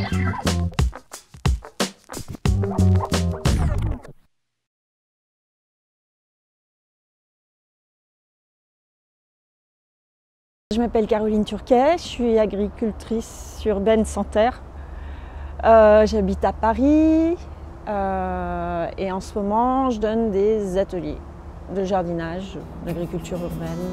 Je m'appelle Caroline Turquet, je suis agricultrice urbaine sans terre. J'habite à Paris et en ce moment je donne des ateliers de jardinage, d'agriculture urbaine.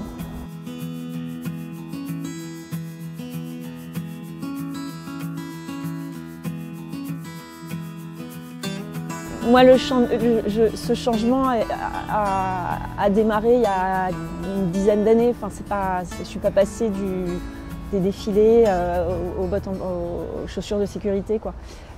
Moi, ce changement a démarré il y a une dizaine d'années. Enfin, je ne suis pas passée des défilés aux chaussures de sécurité, quoi.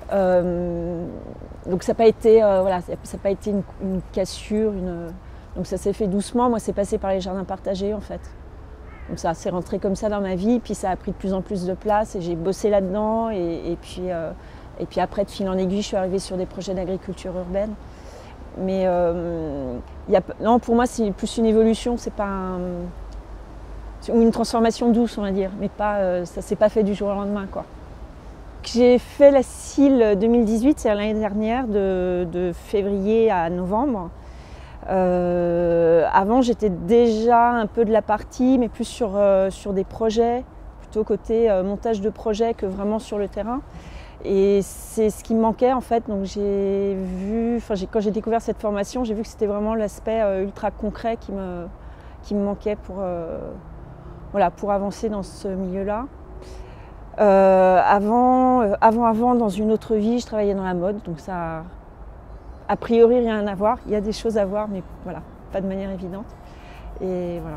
Donc ça n'a pas été, une cassure. Donc ça s'est fait doucement. Moi, c'est passé par les jardins partagés, en fait. Donc ça s'est rentré comme ça dans ma vie. Puis ça a pris de plus en plus de place et j'ai bossé là-dedans. Et puis après, de fil en aiguille, je suis arrivée sur des projets d'agriculture urbaine. Mais non, pour moi, c'est plus une évolution, c'est pas ou une transformation douce, on va dire. Mais pas, ça ne s'est pas fait du jour au lendemain, quoi. J'ai fait la CIL 2018, c'est l'année dernière, de février à novembre. Avant, j'étais déjà un peu de la partie, mais plus sur des projets, plutôt côté montage de projets que vraiment sur le terrain. Et c'est ce qui me manquait en fait, donc quand j'ai découvert cette formation, j'ai vu que c'était vraiment l'aspect ultra concret qui me manquait pour avancer dans ce milieu-là. Avant, dans une autre vie, je travaillais dans la mode, donc ça a priori rien à voir. Il y a des choses à voir, mais voilà, pas de manière évidente. Et voilà.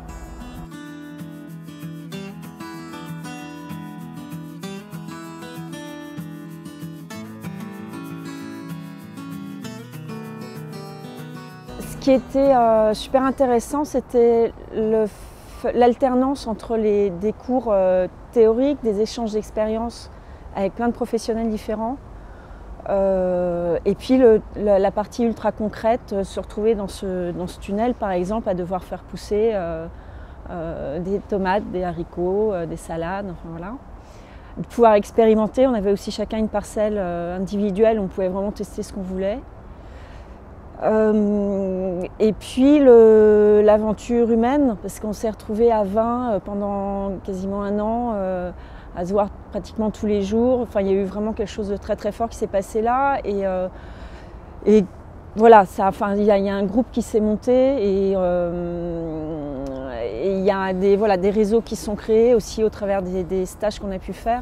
Ce qui était super intéressant, c'était l'alternance entre des cours théoriques, des échanges d'expériences avec plein de professionnels différents, et puis la partie ultra concrète, se retrouver dans ce tunnel par exemple à devoir faire pousser des tomates, des haricots, des salades, enfin voilà. De pouvoir expérimenter, on avait aussi chacun une parcelle individuelle, on pouvait vraiment tester ce qu'on voulait. Et puis l'aventure humaine, parce qu'on s'est retrouvés à 20 pendant quasiment un an, à se voir pratiquement tous les jours. Enfin, il y a eu vraiment quelque chose de très très fort qui s'est passé là. Et voilà, il y a un groupe qui s'est monté et il y a des réseaux qui sont créés aussi au travers des stages qu'on a pu faire.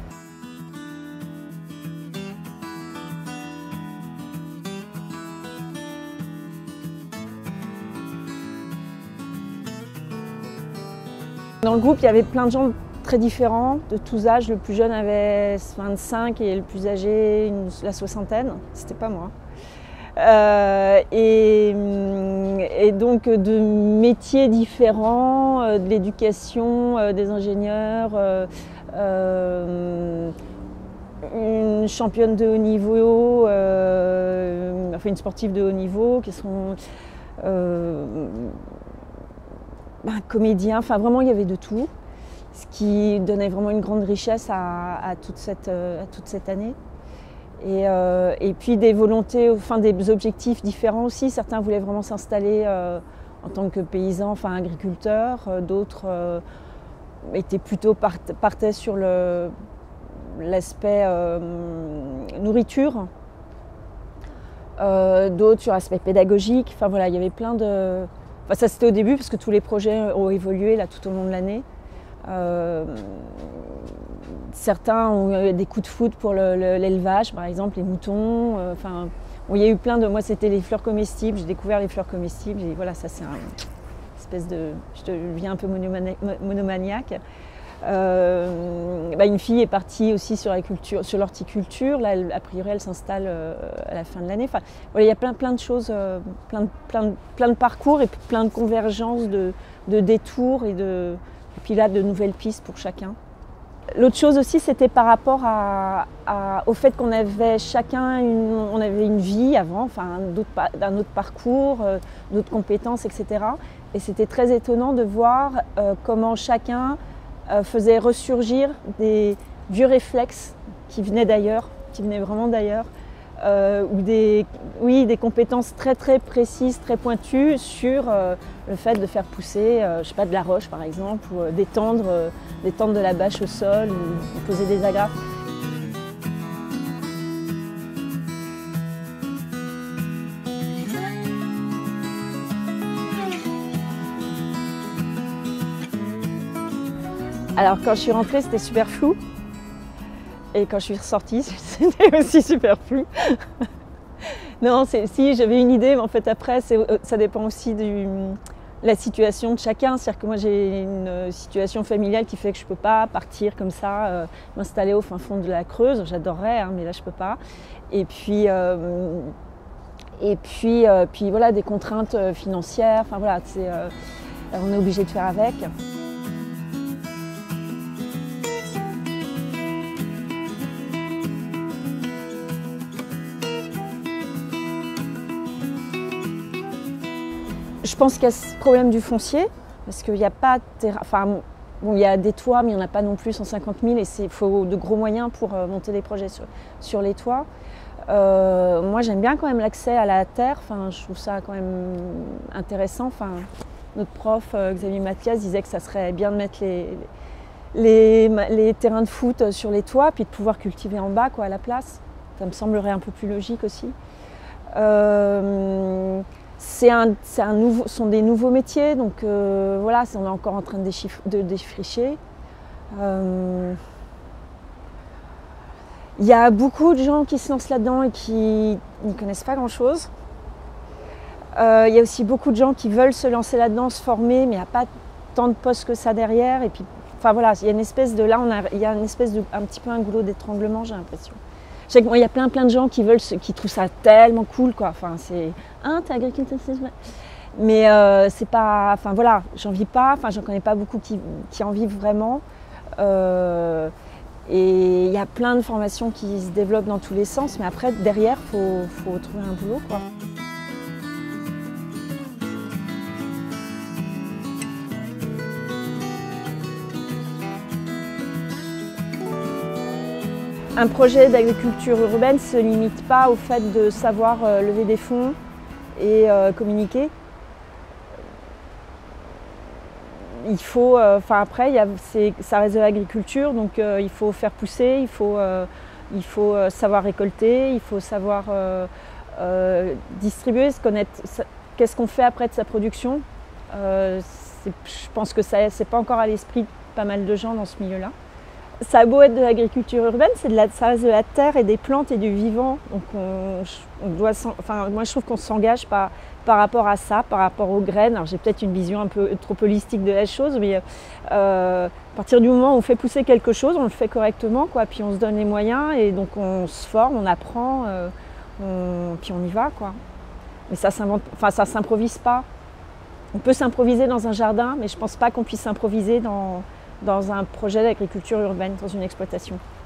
Dans le groupe, il y avait plein de gens très différents, de tous âges. Le plus jeune avait 25 et le plus âgé la soixantaine. C'était pas moi. Et donc de métiers différents, de l'éducation, des ingénieurs, une championne de haut niveau, une sportive de haut niveau, qui sont comédiens, enfin vraiment il y avait de tout, ce qui donnait vraiment une grande richesse à toute cette année. Et puis des volontés, des objectifs différents aussi. Certains voulaient vraiment s'installer en tant que paysans, agriculteurs, d'autres partaient sur l'aspect nourriture, d'autres sur l'aspect pédagogique. Enfin voilà, il y avait plein de... ça c'était au début parce que tous les projets ont évolué là tout au long de l'année. Certains ont eu des coups de foudre pour l'élevage, par exemple les moutons. Il y a eu plein de... Moi c'était les fleurs comestibles, j'ai découvert les fleurs comestibles. Et voilà, ça c'est une espèce de... Je deviens un peu monomaniaque. Une fille est partie aussi sur l'horticulture. Là, a priori, elle s'installe à la fin de l'année. Il y a plein de choses, plein de parcours et plein de convergences, de détours et puis là, de nouvelles pistes pour chacun. L'autre chose aussi, c'était par rapport au fait qu'on avait chacun une vie avant, un autre parcours, d'autres compétences, etc. Et c'était très étonnant de voir comment chacun faisait ressurgir des vieux réflexes qui venaient d'ailleurs, qui venaient vraiment d'ailleurs, ou des compétences très très précises, très pointues sur le fait de faire pousser, je sais pas, de la roche par exemple, ou d'étendre de la bâche au sol, ou poser des agrafes. Alors quand je suis rentrée, c'était super flou. Et quand je suis ressortie, c'était aussi super flou. Non, si j'avais une idée, mais en fait après, ça dépend aussi de la situation de chacun. C'est-à-dire que moi j'ai une situation familiale qui fait que je ne peux pas partir comme ça, m'installer au fin fond de la Creuse. J'adorerais, hein, mais là je ne peux pas. Et puis voilà, des contraintes financières. Enfin voilà, on est obligé de faire avec. Je pense qu'il y a ce problème du foncier, parce qu'il n'y a pas de terrain. Enfin, bon, il y a des toits, mais il n'y en a pas non plus 150 000 et il faut de gros moyens pour monter des projets sur les toits. Moi, j'aime bien quand même l'accès à la terre. Enfin, je trouve ça quand même intéressant. Enfin, notre prof, Xavier Mathias, disait que ça serait bien de mettre les terrains de foot sur les toits, puis de pouvoir cultiver en bas, quoi, à la place. Ça me semblerait un peu plus logique aussi. Sont des nouveaux métiers, donc voilà, on est encore en train de défricher. Il y a beaucoup de gens qui se lancent là-dedans et qui n'y connaissent pas grand-chose. Il y a aussi beaucoup de gens qui veulent se lancer là-dedans, se former, mais il n'y a pas tant de postes que ça derrière. Et puis, enfin voilà, il y a une espèce de un petit peu un goulot d'étranglement, j'ai l'impression. Je sais que moi, il y a plein de gens qui trouvent ça tellement cool, quoi. Enfin, c'est t'es agriculteur, mais c'est pas, enfin voilà, j'en vis pas. Enfin, j'en connais pas beaucoup qui en vivent vraiment. Et il y a plein de formations qui se développent dans tous les sens, mais après derrière, faut trouver un boulot, quoi. Un projet d'agriculture urbaine ne se limite pas au fait de savoir lever des fonds et communiquer. Il faut, après, ça reste de l'agriculture, donc il faut faire pousser, il faut savoir récolter, il faut savoir distribuer, se connaître, qu'est-ce qu'on fait après de sa production. Je pense que c'est pas encore à l'esprit de pas mal de gens dans ce milieu-là. Ça a beau être de l'agriculture urbaine, ça reste de la terre et des plantes et du vivant. Donc moi je trouve qu'on s'engage par rapport à ça, par rapport aux graines. Alors j'ai peut-être une vision un peu trop holistique de la chose, mais à partir du moment où on fait pousser quelque chose, on le fait correctement, quoi. Puis on se donne les moyens et donc on se forme, on apprend, puis on y va, quoi. Mais ça s'improvise pas. On peut s'improviser dans un jardin, mais je ne pense pas qu'on puisse s'improviser dans un projet d'agriculture urbaine, dans une exploitation.